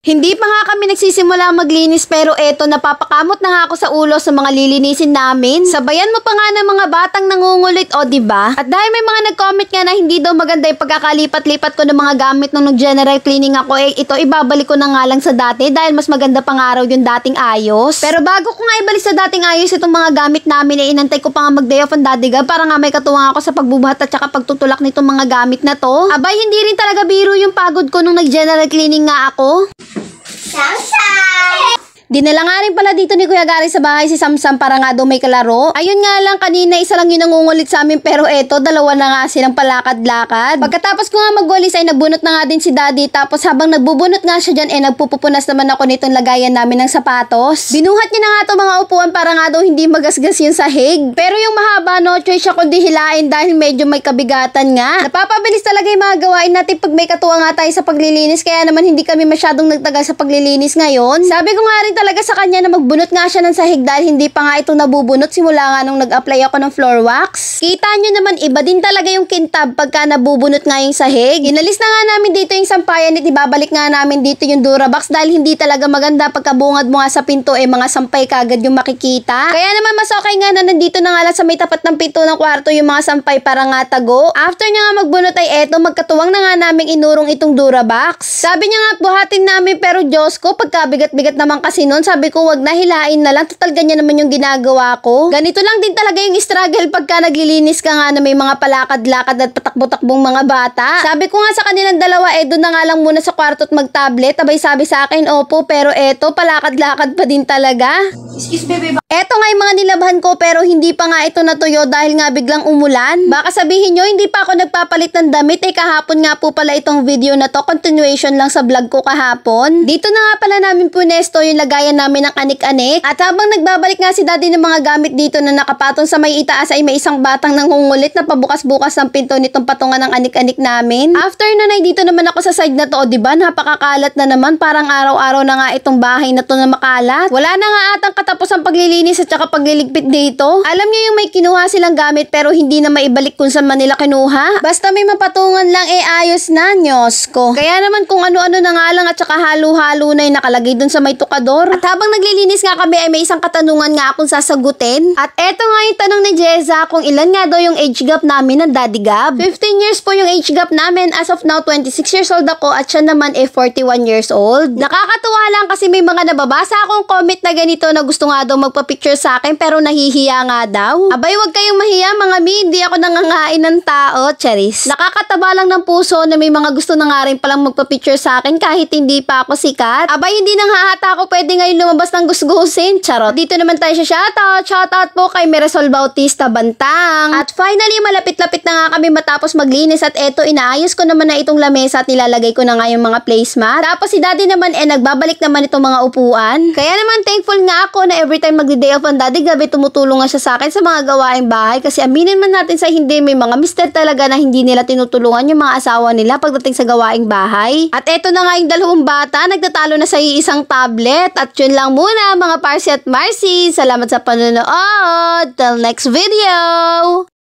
Hindi pa nga kami nagsisimula maglinis pero eto napapakamot na nga ako sa ulo sa mga lilinisin namin. Sabayan mo pa nga ng mga batang nangungulit o diba? At dahil may mga nag-comment nga na hindi daw maganda yung pagkakalipat-lipat ko ng mga gamit nung nag-general cleaning ako, ito ibabalik ko na nga lang sa dati dahil mas maganda pang araw yung dating ayos. Pero bago ko nga ibalik sa dating ayos itong mga gamit namin, inantay ko pa nga mag-day off ang Daddy Gab para nga may katuwang ako sa pagbubuhat at saka pagtutulak nitong mga gamit na to. Abay, hindi rin talaga biro yung pagod ko nung nag-general cleaning nga ako. Dinala nga rin pala dito ni Kuya Gary sa bahay si Samsam para nga daw may kalaro. Ayun nga lang, kanina isa lang yung nangungulit sa amin pero eto, dalawa na nga silang palakad-lakad. Pagkatapos ko nga magwalis ay nagbunot na nga din si Daddy, tapos habang nagbubunot nga siya dyan nagpupupunas naman ako nitong lagayan namin ng sapatos. Binuhat niya na nga itong mga upuan para nga daw hindi magasgas yung sahig. Pero yung mahaba, no choice siya kundi hilain dahil medyo may kabigatan nga. Napapabilis talaga yung mga gawain natin pag may katuwa nga tayo sa paglilinis, kaya naman hindi kami masyadong nagtagal sa paglilinis ngayon. Sabi ko nga rin talaga sa kanya na magbunot nga siya ng sahig dahil hindi pa nga ito nabubunot simula nga nung nag-apply ako ng floor wax. Kita nyo naman, iba din talaga yung kintab pagka nabubunot nga yung sahig. Inalis na nga namin dito yung sampayan at ibabalik nga namin dito yung Durabox dahil hindi talaga maganda pagkabungad mo nga sa pinto mga sampay kagad yung makikita. Kaya naman mas okay nga na nandito na nga lang sa may tapat ng pinto ng kwarto yung mga sampay para nga tago. After niya nga magbunot ay eto, magkatuwang na nga naming inurong itong Durabox. Sabi niya nga buhatin namin pero Diyos ko, pagkabigat-bigat naman kasi nun, sabi ko wag na, hilain na lang. Total ganyan naman yung ginagawa ko. Ganito lang din talaga yung struggle pagka naglilinis ka nga na may mga palakad-lakad at patakbo-takbong mga bata. Sabi ko nga sa kanilang dalawa, doon na nga lang muna sa kwarto at mag-tablet. Abay sabi sa akin, opo, pero eto, palakad-lakad pa din talaga. Excuse me, babe. Eto nga yung mga nilabhan ko pero hindi pa nga ito natuyo dahil nga biglang umulan. Baka sabihin nyo, hindi pa ako nagpapalit ng damit. Kahapon nga po pala itong video na to. Continuation lang sa vlog ko kahapon. Dito na nga pala namin punesto yung lagayan namin ng anik-anik. At habang nagbabalik nga si Daddy ng mga gamit dito na nakapatong sa may itaas ay may isang batang nangungulit na pabukas-bukas ng pinto nitong patungan ng anik-anik namin. After nun ay dito naman ako sa side na to, diba? Napakakalat na naman. Parang araw-araw na nga itong bahay na to na makalat. Wala na nga atang katapos ang paglilinis at saka pagliligpit dito. Alam niyo yung may kinuha silang gamit pero hindi na maibalik kung saan man nila kinuha. Basta may mapatungan lang ayos na, Diyos ko. Kaya naman kung ano-ano na nga lang at saka halo-halo na yung nakalagay dun sa may tukador. At habang naglilinis nga kami ay may isang katanungan nga akong sasagutin. At eto nga yung tanong ni Jeza kung ilan nga daw yung age gap namin ng Daddy Gab. 15 years po yung age gap namin. As of now, 26 years old ako at siya naman 41 years old. Nakakatuwa lang kasi may mga nababasa akong comment na ganito na gusto nga daw magpa-picture sa akin pero nahihiya nga daw. Abay, wag kayong mahiya mga mi, hindi ako nangangain ng tao, Charis. Nakakataba lang ng puso na may mga gusto na nga rin palang magpa-picture sa akin kahit hindi pa ako sikat. Abay, hindi nang hahata ako pwede ngayon lumabas ng gusgusin. Charot. Dito naman tayo sa shoutout. Shoutout po kay Marisol Bautista Bantang. At finally, malapit-lapit na nga kami matapos maglinis at eto, inaayos ko naman na itong lamesa at nilalagay ko na nga yung mga placemat. Tapos si Daddy naman nagbabalik naman itong mga upuan. Kaya naman thankful nga ako na every time magdi-day off ang Daddy Gab, tumutulong nga siya sa akin sa mga gawaing bahay kasi aminin man natin sa hindi, may mga mister talaga na hindi nila tinutulungan yung mga asawa nila pagdating sa gawaing bahay. At eto na nga yung dalawang bata, nagtatalo na sa isang tablet. At yun lang muna mga Parsi at Marcy. Salamat sa panonood. Till next video!